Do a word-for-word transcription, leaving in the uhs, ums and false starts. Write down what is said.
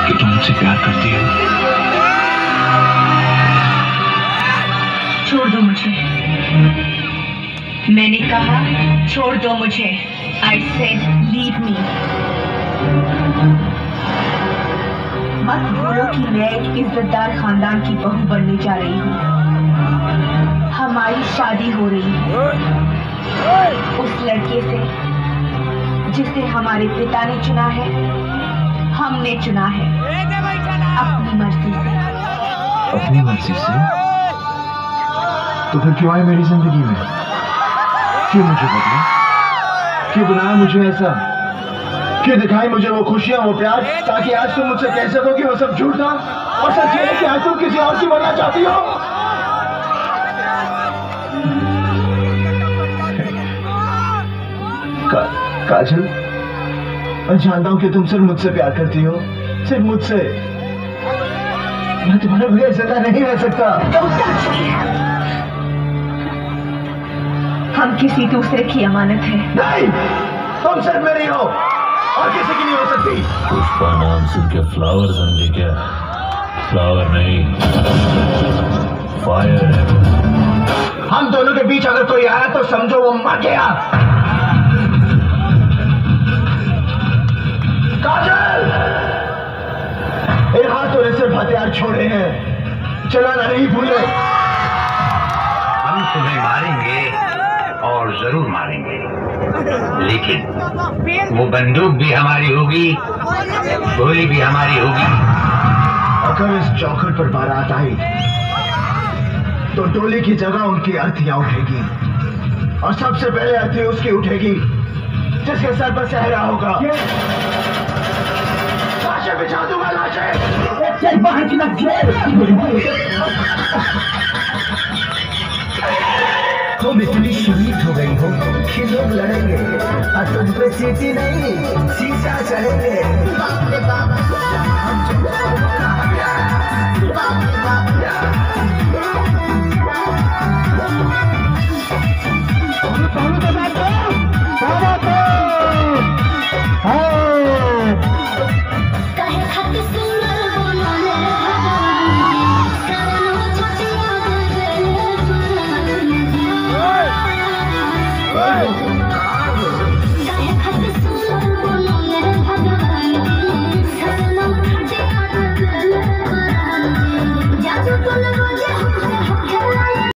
कि तुम मुझसे प्यार करती हो। छोड़ दो मुझे। मैंने कहा छोड़ दो मुझे। I said leave me। मत भूलो कि मैं एक इज्जतदार खानदान की बहू बनने जा रही हूँ। हमारी शादी हो रही है उस लड़के से जिसे हमारे पिता ने चुना है, हमने चुना है अपनी मर्जी से। अपनी मर्जी से? तो फिर क्यों आए मेरी जिंदगी में? क्यों मुझे बदला? क्यों बनाया मुझे ऐसा? क्यों दिखाई मुझे वो खुशियां, वो प्यार, ताकि आज तुम मुझसे कह सको कि वो सब झूठ था और सच ये है कि आज तुम किसी और की बनना चाहती हो। का, काजल, मैं जानता हूं कि तुम सिर्फ मुझसे प्यार करती हो, सिर्फ मुझसे। मैं तुम्हारे बगैर जिंदा नहीं रह सकता। हम किसी दूसरे की अमानत है। नहीं, तुम सिर्फ मेरी हो और किसी की नहीं हो सकती। पुष्पा नाम सुन के फ्लावर समझे क्या? फ्लावर नहीं, फायर है। हम दोनों के बीच अगर कोई आया तो समझो वो मर गया। काजल, इन हाथों ने सिर्फ हथियार छोड़े हैं, चलाना नहीं भूले। हम तुम्हें मारेंगे और जरूर मारेंगे, लेकिन वो बंदूक भी हमारी होगी, गोली भी हमारी होगी। अगर इस चौखट पर बारात आई तो डोली की जगह उनकी अर्थियां उठेगी और सबसे पहले अर्थी उसकी उठेगी जिसके सर पर सहरा होगा। लाशें बिछा दूंगा, लाशें। बाहर की लग तुम इतनी शहीद हो गई हो कि लोग लड़ेंगे और तुम पे सीटी नहीं शीशा चढ़ेंगे। बाप रे बाप।